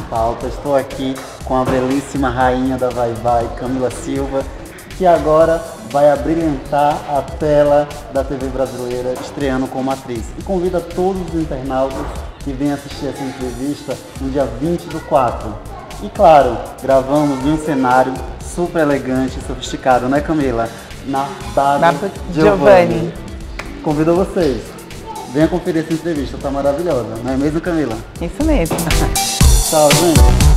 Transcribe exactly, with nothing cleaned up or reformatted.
pauta. Estou aqui com a belíssima rainha da Vai Vai, Camila Silva, que agora vai abrilhantar a tela da T V brasileira, estreando como atriz. E convida todos os internautas que vêm assistir essa entrevista no dia vinte do quatro. E claro, gravamos em um cenário super elegante e sofisticado, né, Camila? Na Dago Giovanni. Convido vocês. Venha conferir essa entrevista, tá maravilhosa, não é mesmo, Camila? Isso mesmo. Tchau, gente.